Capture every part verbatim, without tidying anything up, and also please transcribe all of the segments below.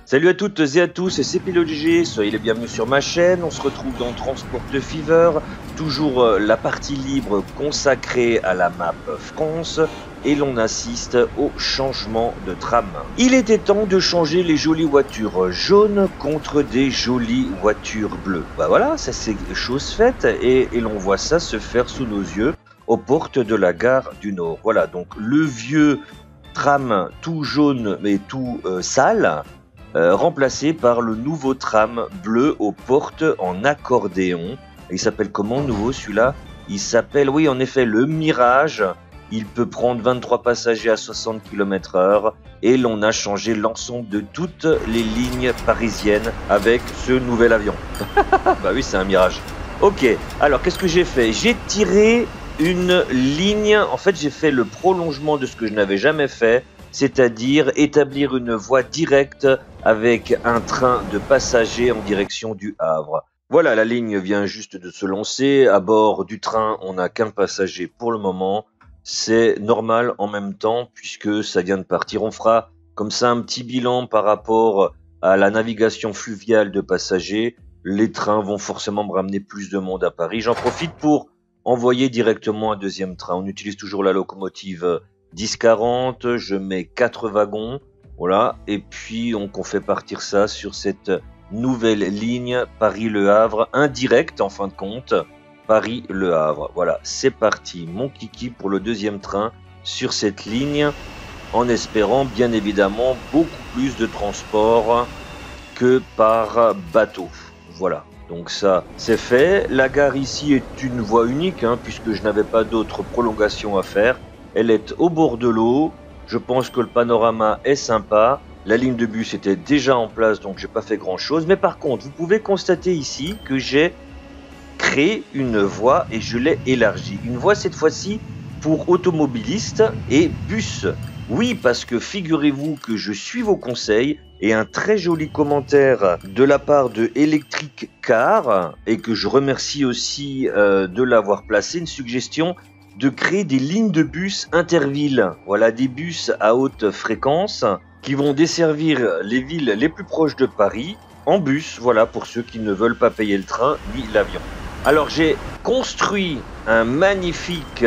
Salut à toutes et à tous, c'est Pilote G G, soyez les bienvenus sur ma chaîne. On se retrouve dans Transport Fever, toujours euh, la partie libre consacrée à la map France, et l'on assiste au changement de trame. Il était temps de changer les jolies voitures jaunes contre des jolies voitures bleues. Bah voilà, ça c'est chose faite, et, et l'on voit ça se faire sous nos yeux aux portes de la gare du Nord. Voilà, donc le vieux tram tout jaune mais tout euh, sale, Euh, remplacé par le nouveau tram bleu aux portes en accordéon. Il s'appelle comment nouveau celui-là? Il s'appelle, oui en effet, le Mirage. Il peut prendre vingt-trois passagers à soixante kilomètres heure et l'on a changé l'ensemble de toutes les lignes parisiennes avec ce nouvel avion. Bah oui, c'est un Mirage. Ok, alors qu'est-ce que j'ai fait? J'ai tiré une ligne, en fait j'ai fait le prolongement de ce que je n'avais jamais fait, c'est-à-dire établir une voie directe avec un train de passagers en direction du Havre. Voilà, la ligne vient juste de se lancer. À bord du train, on n'a qu'un passager pour le moment. C'est normal en même temps puisque ça vient de partir. On fera comme ça un petit bilan par rapport à la navigation fluviale de passagers. Les trains vont forcément me ramener plus de monde à Paris. J'en profite pour envoyer directement un deuxième train. On utilise toujours la locomotive dix quarante, je mets quatre wagons, voilà, et puis donc on fait partir ça sur cette nouvelle ligne Paris-Le Havre, indirect en fin de compte, Paris-Le Havre. Voilà, c'est parti, mon kiki pour le deuxième train sur cette ligne, en espérant bien évidemment beaucoup plus de transport que par bateau. Voilà. Donc ça, c'est fait. La gare ici est une voie unique, hein, puisque je n'avais pas d'autre prolongation à faire. Elle est au bord de l'eau. Je pense que le panorama est sympa. La ligne de bus était déjà en place, donc j'ai pas fait grand chose. Mais par contre, vous pouvez constater ici que j'ai créé une voie et je l'ai élargie. Une voie cette fois-ci pour automobilistes et bus. Oui, parce que figurez-vous que je suis vos conseils et un très joli commentaire de la part de Electric Car, et que je remercie aussi euh, de l'avoir placé, une suggestion de créer des lignes de bus intervilles. Voilà, des bus à haute fréquence qui vont desservir les villes les plus proches de Paris en bus, voilà, pour ceux qui ne veulent pas payer le train ni l'avion. Alors j'ai construit un magnifique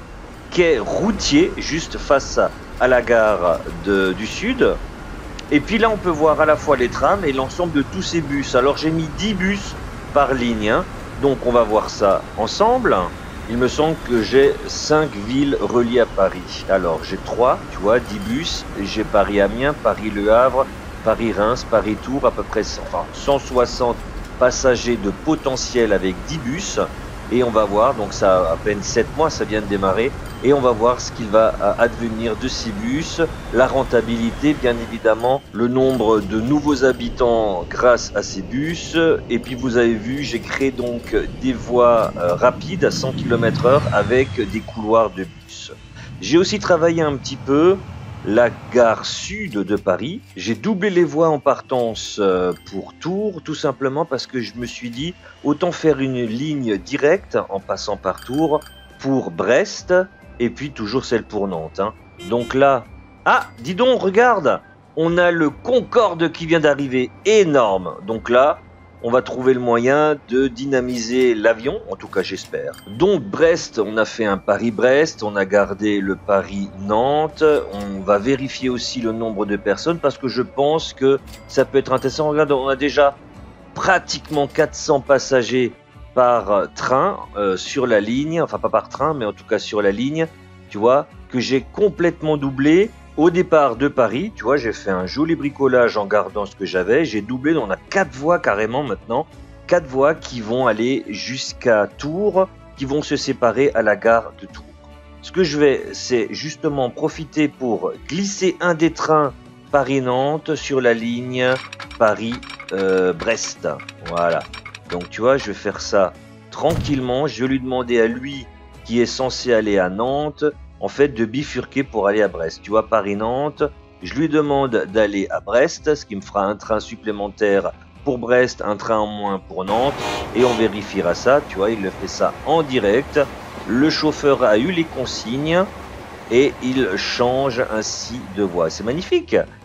quai routier juste face à la gare de, du Sud. Et puis là on peut voir à la fois les trams et l'ensemble de tous ces bus. Alors j'ai mis dix bus par ligne, hein. Donc on va voir ça ensemble. Il me semble que j'ai cinq villes reliées à Paris. Alors j'ai trois, tu vois, dix bus. J'ai Paris-Amiens, Paris-Le Havre, Paris-Reims, Paris-Tours, à peu près enfin, cent soixante passagers de potentiel avec dix bus. Et on va voir, donc ça a à peine sept mois, ça vient de démarrer. Et on va voir ce qu'il va advenir de ces bus, la rentabilité, bien évidemment, le nombre de nouveaux habitants grâce à ces bus. Et puis vous avez vu, j'ai créé donc des voies euh, rapides à cent kilomètres heure avec des couloirs de bus. J'ai aussi travaillé un petit peu la gare sud de Paris. J'ai doublé les voies en partance pour Tours, tout simplement parce que je me suis dit, autant faire une ligne directe en passant par Tours pour Brest, et puis toujours celle pour Nantes. Hein. Donc là, ah, dis donc, regarde, on a le Concorde qui vient d'arriver, énorme. Donc là, on va trouver le moyen de dynamiser l'avion, en tout cas j'espère. Donc Brest, on a fait un Paris-Brest, on a gardé le Paris-Nantes, on va vérifier aussi le nombre de personnes parce que je pense que ça peut être intéressant. Regarde, on a déjà pratiquement quatre cents passagers par train euh, sur la ligne, enfin pas par train, mais en tout cas sur la ligne, tu vois, que j'ai complètement doublé. Au départ de Paris, tu vois, j'ai fait un joli bricolage en gardant ce que j'avais. J'ai doublé, on a quatre voies carrément maintenant. Quatre voies qui vont aller jusqu'à Tours, qui vont se séparer à la gare de Tours. Ce que je vais, c'est justement profiter pour glisser un des trains Paris-Nantes sur la ligne Paris-Brest. Euh, voilà. Donc tu vois, je vais faire ça tranquillement. Je vais lui demander à lui, qui est censé aller à Nantes, en fait de bifurquer pour aller à Brest. Tu vois, Paris-Nantes, je lui demande d'aller à Brest, ce qui me fera un train supplémentaire pour Brest, un train en moins pour Nantes, et on vérifiera ça, tu vois, il le fait ça en direct. Le chauffeur a eu les consignes et il change ainsi de voie. C'est magnifique.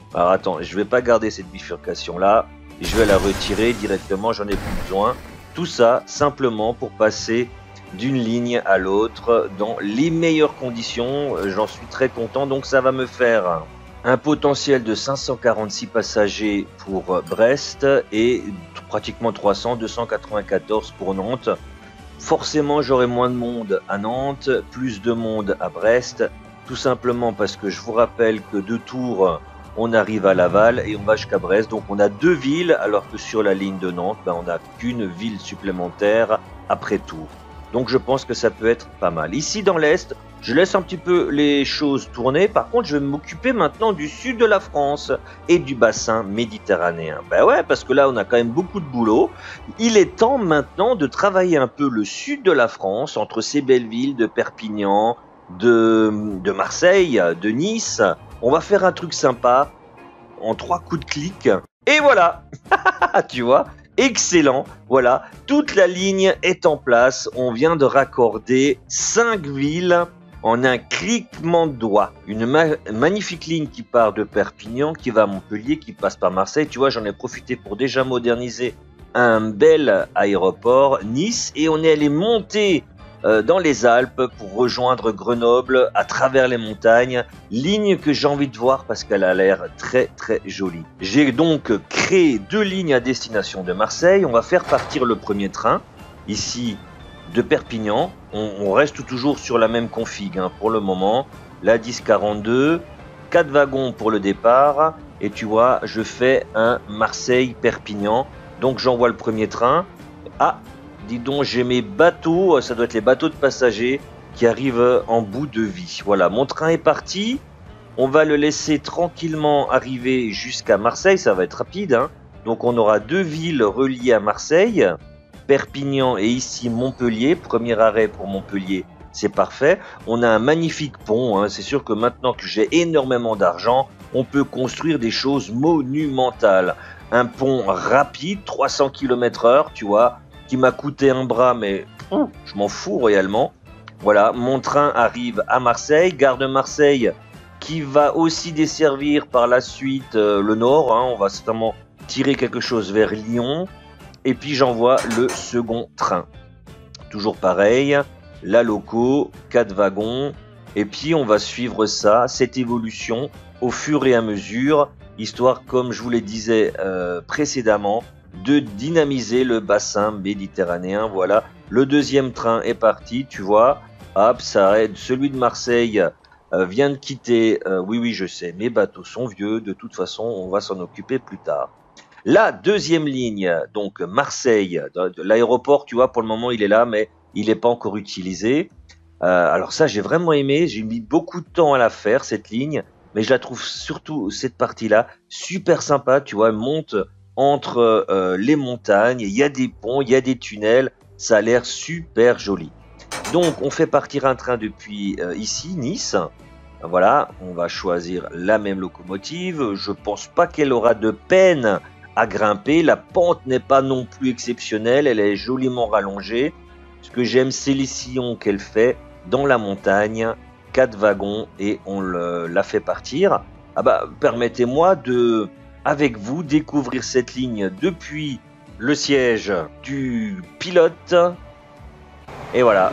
Alors attends, je vais pas garder cette bifurcation là. Je vais la retirer directement, j'en ai plus besoin. Tout ça simplement pour passer d'une ligne à l'autre dans les meilleures conditions. J'en suis très content, donc ça va me faire un potentiel de cinq cent quarante-six passagers pour Brest et pratiquement trois cents, deux cent quatre-vingt-quatorze pour Nantes. Forcément, j'aurai moins de monde à Nantes, plus de monde à Brest, tout simplement parce que je vous rappelle que de Tours, on arrive à Laval et on va jusqu'à Brest. Donc on a deux villes, alors que sur la ligne de Nantes, ben, on n'a qu'une ville supplémentaire après Tours. Donc je pense que ça peut être pas mal. Ici dans l'Est, je laisse un petit peu les choses tourner. Par contre, je vais m'occuper maintenant du sud de la France et du bassin méditerranéen. Ben ouais, parce que là, on a quand même beaucoup de boulot. Il est temps maintenant de travailler un peu le sud de la France, entre ces belles villes de Perpignan, de, de Marseille, de Nice. On va faire un truc sympa en trois coups de clic. Et voilà, tu vois. Excellent, voilà, toute la ligne est en place, on vient de raccorder cinq villes en un cliquement de doigts. Une ma magnifique ligne qui part de Perpignan, qui va à Montpellier, qui passe par Marseille. Tu vois, j'en ai profité pour déjà moderniser un bel aéroport, Nice, et on est allé monter euh, dans les Alpes pour rejoindre Grenoble à travers les montagnes, ligne que j'ai envie de voir parce qu'elle a l'air très très jolie. J'ai donc créé deux lignes à destination de Marseille. On va faire partir le premier train ici de Perpignan. On, on reste toujours sur la même config hein, pour le moment. La dix quarante-deux, quatre wagons pour le départ et tu vois, je fais un Marseille-Perpignan. Donc j'envoie le premier train. Ah, dis donc, j'ai mes bateaux, ça doit être les bateaux de passagers qui arrivent en bout de vie. Voilà, mon train est parti. On va le laisser tranquillement arriver jusqu'à Marseille, ça va être rapide. Hein. Donc on aura deux villes reliées à Marseille, Perpignan et ici Montpellier. Premier arrêt pour Montpellier, c'est parfait. On a un magnifique pont, hein. C'est sûr que maintenant que j'ai énormément d'argent, on peut construire des choses monumentales. Un pont rapide, trois cents kilomètres heure, tu vois, qui m'a coûté un bras, mais oh, je m'en fous royalement. Voilà, mon train arrive à Marseille, gare de Marseille, qui va aussi desservir par la suite euh, le nord. Hein. On va certainement tirer quelque chose vers Lyon. Et puis j'envoie le second train. Toujours pareil, la loco, quatre wagons. Et puis on va suivre ça, cette évolution, au fur et à mesure, histoire, comme je vous le disais euh, précédemment, de dynamiser le bassin méditerranéen. Voilà, le deuxième train est parti, tu vois. Hop, ça arrête. Celui de Marseille euh, vient de quitter. Euh, oui, oui, je sais, mes bateaux sont vieux. De toute façon, on va s'en occuper plus tard. La deuxième ligne, donc Marseille, l'aéroport, tu vois, pour le moment, il est là, mais il n'est pas encore utilisé. Euh, alors ça, j'ai vraiment aimé. J'ai mis beaucoup de temps à la faire, cette ligne. Mais je la trouve surtout, cette partie-là, super sympa. Tu vois, elle monte entre euh, les montagnes, il y a des ponts, il y a des tunnels, ça a l'air super joli. Donc on fait partir un train depuis euh, ici, Nice. Voilà, on va choisir la même locomotive. Je pense pas qu'elle aura de peine à grimper. La pente n'est pas non plus exceptionnelle, elle est joliment rallongée. Ce que j'aime, c'est les sillons qu'elle fait dans la montagne. Quatre wagons et on le, la fait partir. Ah bah, permettez-moi de, avec vous, découvrir cette ligne depuis le siège du pilote. Et voilà.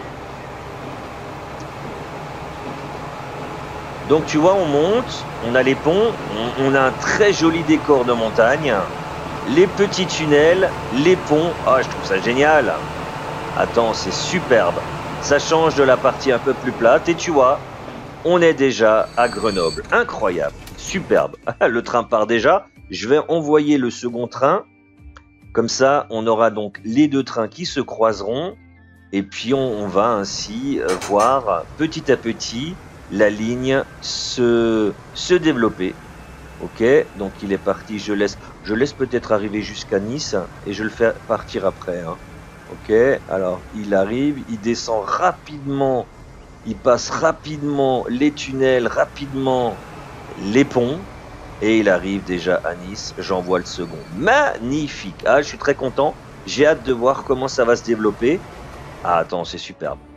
Donc tu vois, on monte, on a les ponts, on, on a un très joli décor de montagne. Les petits tunnels, les ponts. Ah, je trouve ça génial. Attends, c'est superbe. Ça change de la partie un peu plus plate. Et tu vois, on est déjà à Grenoble. Incroyable, superbe. Le train part déjà. Je vais envoyer le second train. Comme ça, on aura donc les deux trains qui se croiseront. Et puis, on, on va ainsi voir petit à petit la ligne se, se développer. Ok, donc il est parti. Je laisse, je laisse peut-être arriver jusqu'à Nice et je le fais partir après. Hein. Ok, alors il arrive, il descend rapidement. Il passe rapidement les tunnels, rapidement les ponts. Et il arrive déjà à Nice. J'envoie le second. Magnifique. Ah, je suis très content. J'ai hâte de voir comment ça va se développer. Ah, attends, c'est superbe.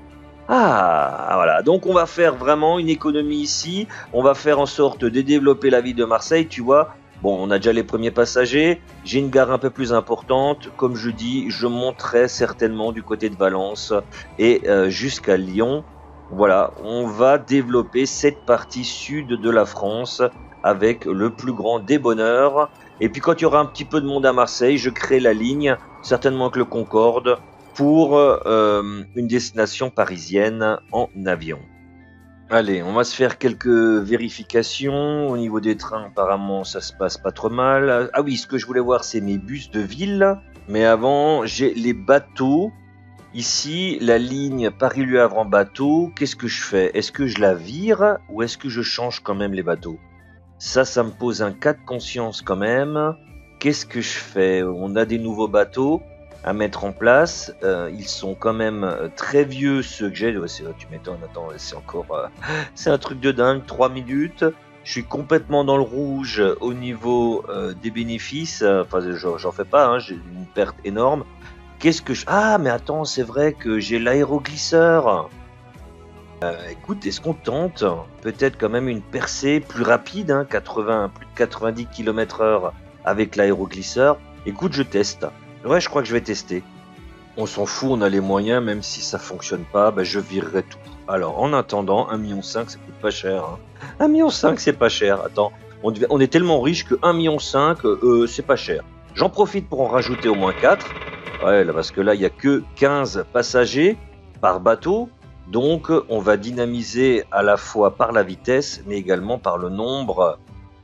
Ah, voilà. Donc on va faire vraiment une économie ici. On va faire en sorte de développer la ville de Marseille, tu vois. Bon, on a déjà les premiers passagers. J'ai une gare un peu plus importante. Comme je dis, je monterai certainement du côté de Valence et euh, jusqu'à Lyon. Voilà, on va développer cette partie sud de la France avec le plus grand des bonheurs. Et puis quand il y aura un petit peu de monde à Marseille, je crée la ligne, certainement que le Concorde, pour euh, une destination parisienne en avion. Allez, on va se faire quelques vérifications. Au niveau des trains, apparemment, ça se passe pas trop mal. Ah oui, ce que je voulais voir, c'est mes bus de ville. Mais avant, j'ai les bateaux. Ici, la ligne Paris-Le Havre en bateau. Qu'est-ce que je fais? Est-ce que je la vire ou est-ce que je change quand même les bateaux? Ça, ça me pose un cas de conscience quand même. Qu'est-ce que je fais? On a des nouveaux bateaux à mettre en place. Euh, ils sont quand même très vieux, ceux que j'ai. Ouais, tu m'étonnes, attends, c'est encore... Euh, c'est un truc de dingue, trois minutes. Je suis complètement dans le rouge au niveau euh, des bénéfices. Enfin, j'en fais pas, hein, j'ai une perte énorme. Qu'est-ce que je... Ah, mais attends, c'est vrai que j'ai l'aéroglisseur. Euh, écoute, est-ce qu'on tente peut-être quand même une percée plus rapide, hein, quatre-vingts, plus de quatre-vingt-dix kilomètres heure avec l'aéroglisseur? Écoute, je teste. Ouais, je crois que je vais tester. On s'en fout, on a les moyens, même si ça fonctionne pas, ben je virerai tout. Alors, en attendant, un virgule cinq million, ça coûte pas cher. Hein. un virgule cinq million, c'est pas cher. Attends, on, devait, on est tellement riche que un virgule cinq million, euh, c'est pas cher. J'en profite pour en rajouter au moins quatre. Ouais, là, parce que là, il n'y a que quinze passagers par bateau. Donc, on va dynamiser à la fois par la vitesse, mais également par le nombre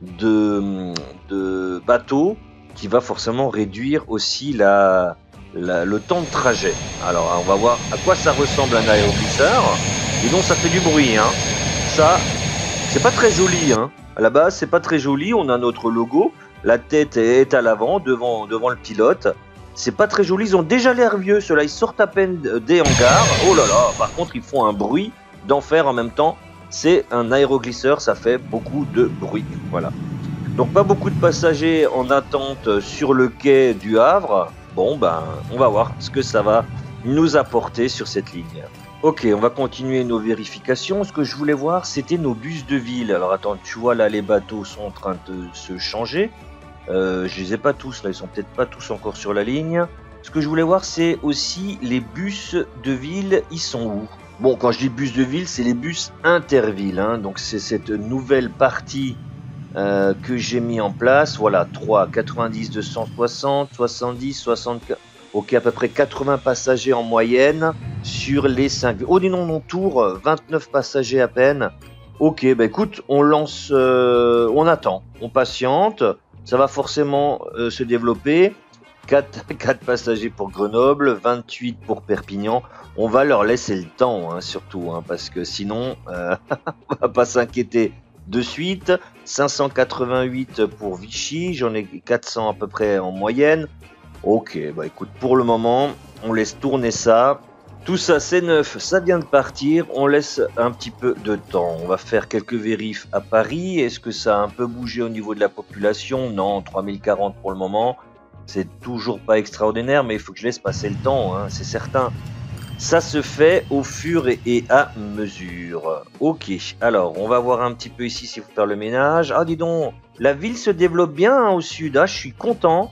de, de bateaux qui va forcément réduire aussi la, la, le temps de trajet. Alors, on va voir à quoi ça ressemble un aéroglisseur. Dis donc, ça fait du bruit, hein. Ça, c'est pas très joli, hein. À la base, c'est pas très joli. On a notre logo. La tête est à l'avant, devant, devant le pilote. C'est pas très joli. Ils ont déjà l'air vieux. Ceux-là, ils sortent à peine des hangars. Oh là là. Par contre, ils font un bruit d'enfer en même temps. C'est un aéroglisseur. Ça fait beaucoup de bruit. Voilà. Donc pas beaucoup de passagers en attente sur le quai du Havre. Bon ben on va voir ce que ça va nous apporter sur cette ligne. Ok, on va continuer nos vérifications. Ce que je voulais voir, c'était nos bus de ville. Alors attends, tu vois là les bateaux sont en train de se changer. Euh, je les ai pas tous là, ils sont peut-être pas tous encore sur la ligne. Ce que je voulais voir, c'est aussi les bus de ville, ils sont où? Bon, quand je dis bus de ville, c'est les bus intervilles, hein. Donc c'est cette nouvelle partie Euh, que j'ai mis en place. Voilà, trois, quatre-vingt-dix, deux cent soixante, soixante-dix, soixante-quatre. Ok, à peu près quatre-vingts passagers en moyenne sur les cinq. Oh, dis non, non, tour, vingt-neuf passagers à peine. Ok, bah écoute, on lance, euh, on attend, on patiente. Ça va forcément euh, se développer. quatre, quatre passagers pour Grenoble, vingt-huit pour Perpignan. On va leur laisser le temps, hein, surtout, hein, parce que sinon, euh, on va pas s'inquiéter de suite. Cinq cent quatre-vingt-huit pour Vichy, j'en ai quatre cents à peu près en moyenne. Ok, bah écoute, pour le moment, on laisse tourner ça. Tout ça, c'est neuf, ça vient de partir. On laisse un petit peu de temps. On va faire quelques vérifs à Paris. Est-ce que ça a un peu bougé au niveau de la population? Non, trois mille quarante pour le moment. C'est toujours pas extraordinaire, mais il faut que je laisse passer le temps, hein, c'est certain. Ça se fait au fur et à mesure. Ok, alors on va voir un petit peu ici s'il faut faire le ménage. Ah dis donc, la ville se développe bien, hein, au sud, ah, je suis content.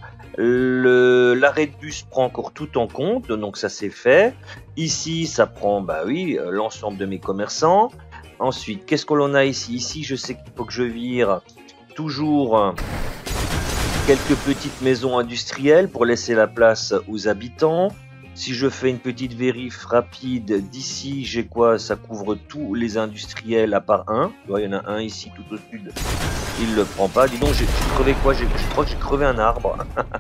L'arrêt de bus prend encore tout en compte, donc ça c'est fait. Ici ça prend, bah oui, l'ensemble de mes commerçants. Ensuite, qu'est-ce que l'on a ici? Ici je sais qu'il faut que je vire toujours quelques petites maisons industrielles pour laisser la place aux habitants. Si je fais une petite vérif rapide d'ici, j'ai quoi? Ça couvre tous les industriels à part un. Tu vois, il y en a un ici tout au sud. Il le prend pas. Dis donc, j'ai crevé quoi? Je crois que j'ai crevé un arbre.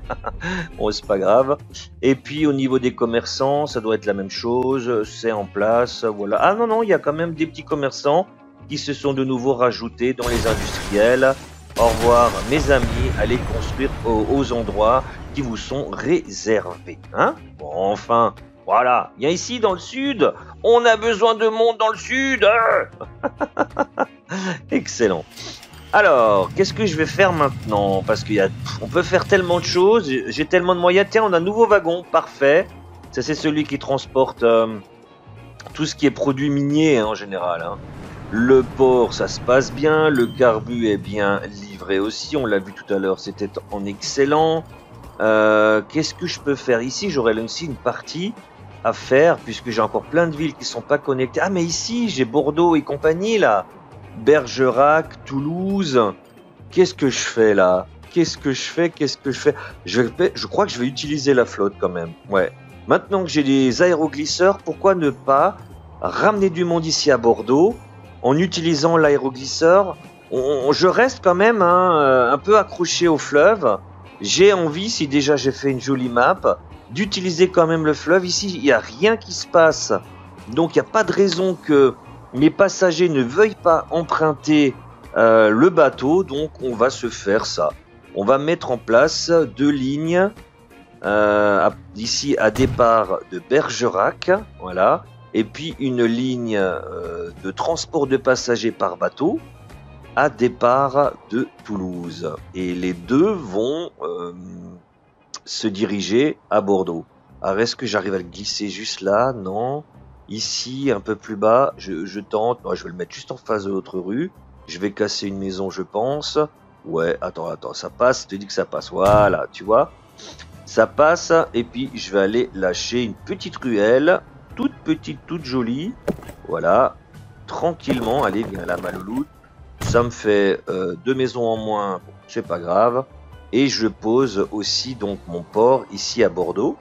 Bon, c'est pas grave. Et puis au niveau des commerçants, ça doit être la même chose. C'est en place. Voilà. Ah non, non, il y a quand même des petits commerçants qui se sont de nouveau rajoutés dans les industriels. Au revoir mes amis, allez construire aux, aux endroits qui vous sont réservés. Hein? Bon, enfin, voilà. Bien ici dans le sud, on a besoin de monde dans le sud. Hein. Excellent. Alors, qu'est-ce que je vais faire maintenant? Parce qu'on peut faire tellement de choses, j'ai tellement de moyens. Tiens, on a un nouveau wagon, parfait. Ça, c'est celui qui transporte euh, tout ce qui est produit minier hein, en général. Hein. Le port, ça se passe bien. Le carbu est bien livré aussi. On l'a vu tout à l'heure, c'était en excellent. Euh, Qu'est-ce que je peux faire ici? J'aurais aussi une partie à faire puisque j'ai encore plein de villes qui sont pas connectées. Ah mais ici, j'ai Bordeaux et compagnie là. Bergerac, Toulouse. Qu'est-ce que je fais là? Qu'est-ce que je fais? Qu'est-ce que je fais? je, vais, je crois que je vais utiliser la flotte quand même. Ouais. Maintenant que j'ai des aéroglisseurs, pourquoi ne pas ramener du monde ici à Bordeaux en utilisant l'aéroglisseur? on, Je reste quand même hein, un peu accroché au fleuve. J'ai envie, si déjà j'ai fait une jolie map, d'utiliser quand même le fleuve. Ici, il n'y a rien qui se passe. Donc, il n'y a pas de raison que mes passagers ne veuillent pas emprunter euh, le bateau. Donc, on va se faire ça. On va mettre en place deux lignes euh, d'ici à départ de Bergerac. Voilà. Et puis, une ligne euh, de transport de passagers par bateau à départ de Toulouse. Et les deux vont euh, se diriger à Bordeaux. Alors, est-ce que j'arrive à le glisser juste là? Non. Ici, un peu plus bas, je, je tente. Non, je vais le mettre juste en face de l'autre rue. Je vais casser une maison, je pense. Ouais, attends, attends, ça passe. Je te dis que ça passe. Voilà, tu vois. Ça passe. Et puis, je vais aller lâcher une petite ruelle. Toute petite, toute jolie. Voilà. Tranquillement. Allez, viens là, ma louloute. Ça me fait euh, deux maisons en moins. Bon, c'est pas grave. Et je pose aussi donc mon port ici à Bordeaux.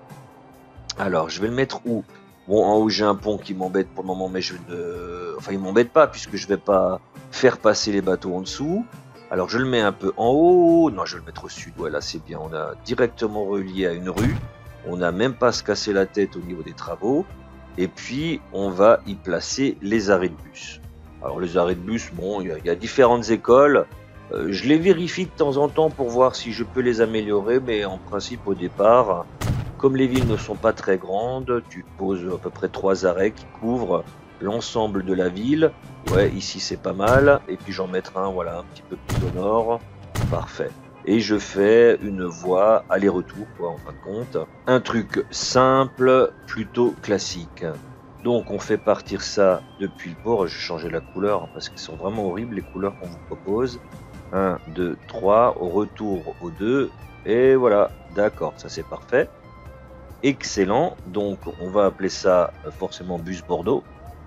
Alors, je vais le mettre où? Bon, en haut, j'ai un pont qui m'embête pour le moment, mais je ne... Enfin, il m'embête pas, puisque je vais pas faire passer les bateaux en dessous. Alors, je le mets un peu en haut. Non, je vais le mettre au sud. Ouais, là, c'est bien. On a directement relié à une rue. On n'a même pas à se casser la tête au niveau des travaux. Et puis, on va y placer les arrêts de bus. Alors, les arrêts de bus, bon, il y, y a différentes écoles. Euh, je les vérifie de temps en temps pour voir si je peux les améliorer, mais en principe, au départ... Comme les villes ne sont pas très grandes, tu poses à peu près trois arrêts qui couvrent l'ensemble de la ville. Ouais, ici c'est pas mal. Et puis j'en mettrai un, voilà, un petit peu plus au nord. Parfait. Et je fais une voie aller-retour, quoi, en fin de compte. Un truc simple, plutôt classique. Donc on fait partir ça depuis le port. Je vais changer la couleur parce qu'elles sont vraiment horribles les couleurs qu'on vous propose. un, deux, trois, au retour au deux. Et voilà, d'accord, ça c'est parfait. Excellent, donc on va appeler ça forcément bus Bordeaux.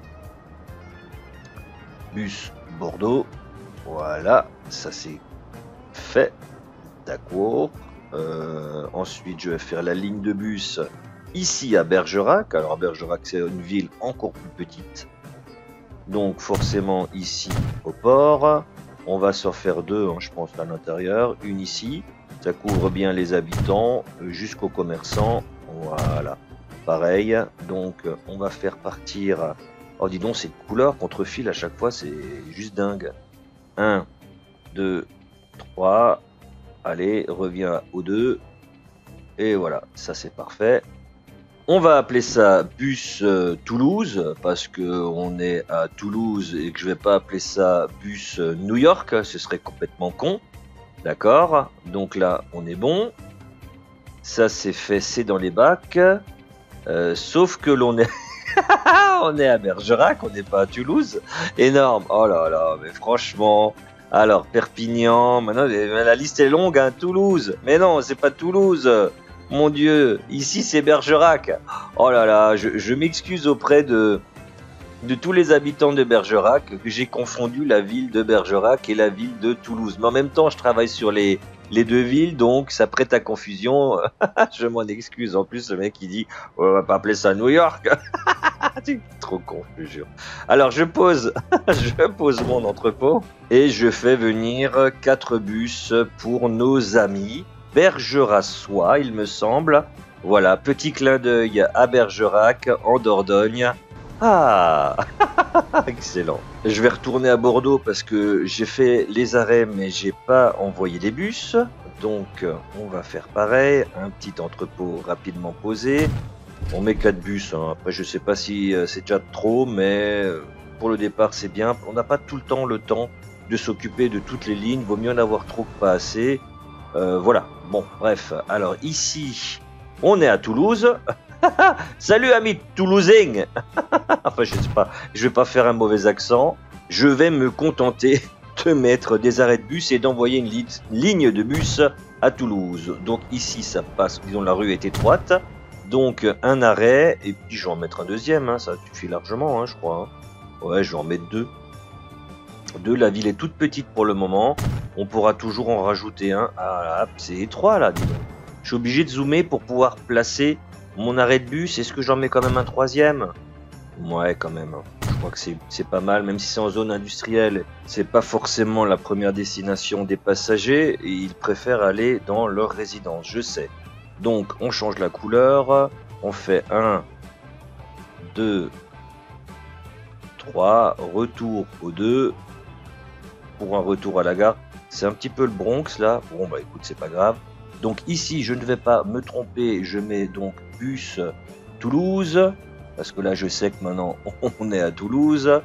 Bus Bordeaux, voilà, ça c'est fait, d'accord. Euh, ensuite je vais faire la ligne de bus ici à Bergerac. Alors Bergerac c'est une ville encore plus petite, donc forcément ici au port. On va s'en faire deux, hein, je pense à l'intérieur, une ici, ça couvre bien les habitants jusqu'aux commerçants. Voilà, pareil, donc on va faire partir, oh dis donc, ces couleurs contre fil à chaque fois, c'est juste dingue. un, deux, trois, allez, reviens au deux, et voilà, ça c'est parfait. On va appeler ça bus euh, Toulouse, parce qu'on est à Toulouse et que je vais pas appeler ça bus euh, New York, ce serait complètement con. D'accord, donc là on est bon. Ça c'est fait, c'est dans les bacs. Euh, sauf que l'on est... on est à Bergerac, on n'est pas à Toulouse. Énorme. Oh là là, mais franchement... Alors, Perpignan... Maintenant, la liste est longue, hein. Toulouse. Mais non, c'est pas Toulouse. Mon Dieu, ici c'est Bergerac. Oh là là, je, je m'excuse auprès de... de tous les habitants de Bergerac, que j'ai confondu la ville de Bergerac et la ville de Toulouse. Mais en même temps, je travaille sur les... les deux villes, donc ça prête à confusion. Je m'en excuse. En plus, le mec il dit oh, on va pas appeler ça New York. C'est trop con, je jure. Alors je pose, je pose mon entrepôt et je fais venir quatre bus pour nos amis bergeracois, il me semble. Voilà, petit clin d'œil à Bergerac en Dordogne. Ah, excellent. Je vais retourner à Bordeaux parce que j'ai fait les arrêts mais j'ai pas envoyé les bus. Donc on va faire pareil, un petit entrepôt rapidement posé. On met quatre bus, hein. Après je sais pas si c'est déjà trop, mais pour le départ c'est bien. On n'a pas tout le temps le temps de s'occuper de toutes les lignes, vaut mieux en avoir trop que pas assez. Euh, voilà, bon bref, alors ici on est à Toulouse. Salut amis toulousains. Enfin, je sais pas, je vais pas faire un mauvais accent. Je vais me contenter de mettre des arrêts de bus et d'envoyer une li ligne de bus à Toulouse. Donc ici, ça passe, disons, la rue est étroite. Donc un arrêt, et puis je vais en mettre un deuxième, hein, ça suffit largement, hein, je crois. Hein. Ouais, je vais en mettre deux. Deux, la ville est toute petite pour le moment. On pourra toujours en rajouter un. Ah, c'est étroit là, dis donc. Je suis obligé de zoomer pour pouvoir placer mon arrêt de bus. Est-ce que j'en mets quand même un troisième? Ouais, quand même. Je crois que c'est pas mal, même si c'est en zone industrielle. C'est pas forcément la première destination des passagers et ils préfèrent aller dans leur résidence, je sais. Donc, on change la couleur. On fait un, deux, trois. Retour au deux. Pour un retour à la gare. C'est un petit peu le Bronx là. Bon, bah écoute, c'est pas grave. Donc ici, je ne vais pas me tromper. Je mets donc bus Toulouse. Parce que là, je sais que maintenant, on est à Toulouse.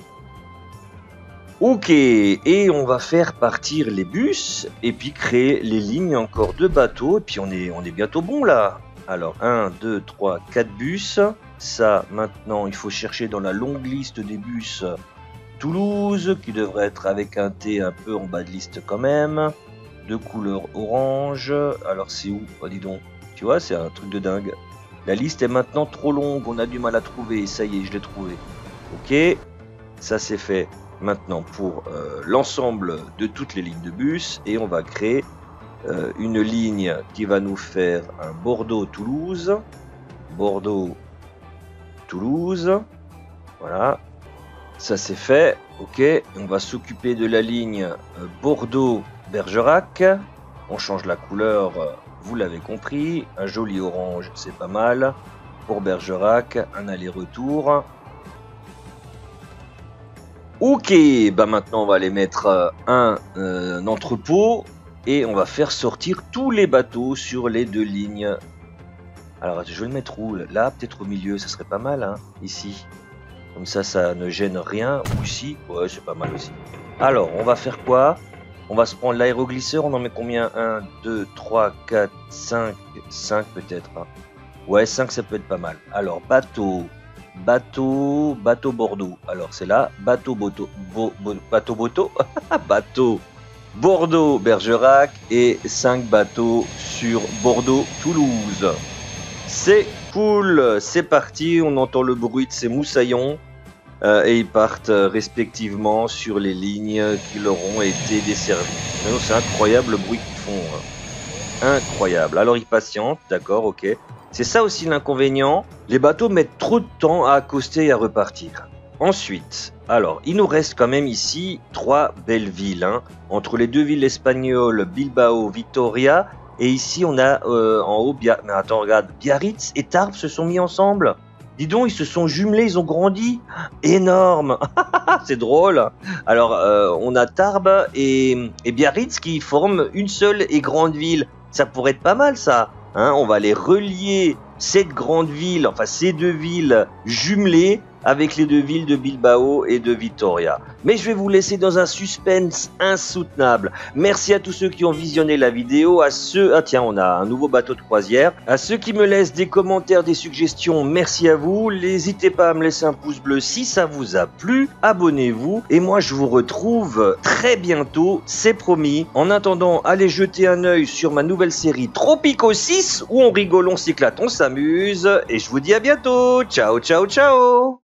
Ok, et on va faire partir les bus et puis créer les lignes encore de bateaux. Et puis on est, on est bientôt bon là. Alors, un, deux, trois, quatre bus. Ça, maintenant, il faut chercher dans la longue liste des bus Toulouse, qui devrait être avec un T un peu en bas de liste quand même. De couleur orange. Alors, c'est où? Oh, dis donc. Tu vois, c'est un truc de dingue. La liste est maintenant trop longue, on a du mal à trouver, ça y est, je l'ai trouvé. Ok, ça c'est fait maintenant pour euh, l'ensemble de toutes les lignes de bus. Et on va créer euh, une ligne qui va nous faire un Bordeaux-Toulouse. Bordeaux-Toulouse. Voilà, ça c'est fait. Ok, on va s'occuper de la ligne euh, Bordeaux-Bergerac. On change la couleur. Euh, Vous l'avez compris, un joli orange, c'est pas mal. Pour Bergerac, un aller-retour. Ok, bah maintenant on va aller mettre un, euh, un entrepôt et on va faire sortir tous les bateaux sur les deux lignes. Alors je vais le mettre où? Là, peut-être au milieu, ça serait pas mal, hein, ici. Comme ça, ça ne gêne rien. Ou ici, ouais, c'est pas mal aussi. Alors, on va faire quoi? On va se prendre l'aéroglisseur, on en met combien? un, deux, trois, quatre, cinq, cinq peut-être. Hein. Ouais, cinq ça peut être pas mal. Alors, bateau, bateau, bateau Bordeaux. Alors, c'est là, bateau, bateau, bo, bo, bateau, bateau, bateau, Bordeaux, Bergerac et cinq bateaux sur Bordeaux, Toulouse. C'est cool, c'est parti, on entend le bruit de ces moussaillons. Euh, et ils partent euh, respectivement sur les lignes qui leur ont été desservies. C'est incroyable le bruit qu'ils font. Hein. Incroyable. Alors ils patientent, d'accord, ok. C'est ça aussi l'inconvénient. Les bateaux mettent trop de temps à accoster et à repartir. Ensuite, alors, il nous reste quand même ici trois belles villes. Hein, entre les deux villes espagnoles, Bilbao, Vitoria. Et ici, on a euh, en haut, Bia... mais attends, regarde, Biarritz et Tarbes se sont mis ensemble. Dis donc, ils se sont jumelés, ils ont grandi. Énorme. C'est drôle. Alors, euh, on a Tarbes et, et Biarritz qui forment une seule et grande ville. Ça pourrait être pas mal, ça. Hein, on va les relier, cette grande ville, enfin ces deux villes jumelées avec les deux villes de Bilbao et de Vitoria. Mais je vais vous laisser dans un suspense insoutenable. Merci à tous ceux qui ont visionné la vidéo, à ceux... Ah tiens, on a un nouveau bateau de croisière. À ceux qui me laissent des commentaires, des suggestions, merci à vous. N'hésitez pas à me laisser un pouce bleu si ça vous a plu. Abonnez-vous. Et moi, je vous retrouve très bientôt, c'est promis. En attendant, allez jeter un œil sur ma nouvelle série Tropico six, où on rigole, on s'éclate, on s'amuse. Et je vous dis à bientôt. Ciao, ciao, ciao.